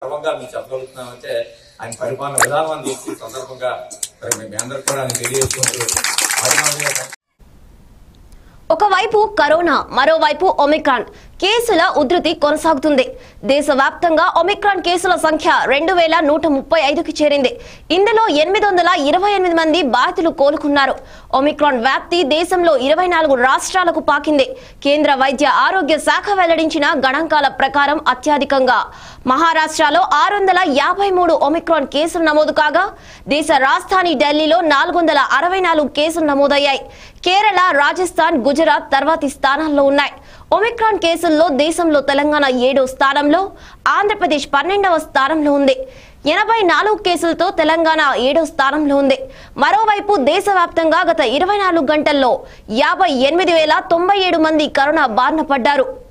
గర్వంగా మీకు చెప్పగలుగుతున్నామంటే ఆయన పరిపాలన విధానం చేసి సందర్భంగా మీ అందరికీ కూడా ఆయన తెలియజేసుకుంటూ ఒకవైపు కరోనా, మరోవైపు ఒమిక్రాన్ కేసుల ఉధృతి కొనసాగుతుంది. దేశవ్యాప్తంగా ఒమిక్రాన్ కేసుల సంఖ్య 2135కి చేరింది. ఇందులో 828 మంది బాధితులు కోలుకున్నారు. ఒమిక్రాన్ వ్యాప్తి దేశంలో 24 రాష్ట్రాలకు పాకింది. కేంద్ర వైద్య ఆరోగ్య శాఖ వెల్లడించిన గణాంకాల ప్రకారం అత్యధికంగా మహారాష్ట్రలో 653 ఒమిక్రాన్ కేసులు నమోదు కాగా దేశ రాజధాని ఢిల్లీలో 464 కేసులు నమోదయ్యాయి. కేరళ, రాజస్థాన్, గుజరాత్ తర్వాతి స్థానాల్లో ఉన్నాయి. ఒమిక్రాన్ కేసుల్లో దేశంలో తెలంగాణ 7వ స్థానంలో, ఆంధ్రప్రదేశ్ 12వ స్థానంలో ఉంది. 84 కేసులతో తెలంగాణ 7వ స్థానంలో ఉంది. మరోవైపు దేశవ్యాప్తంగా గత 24 గంటల్లో 58,097 మంది కరోనా బారిన పడ్డారు.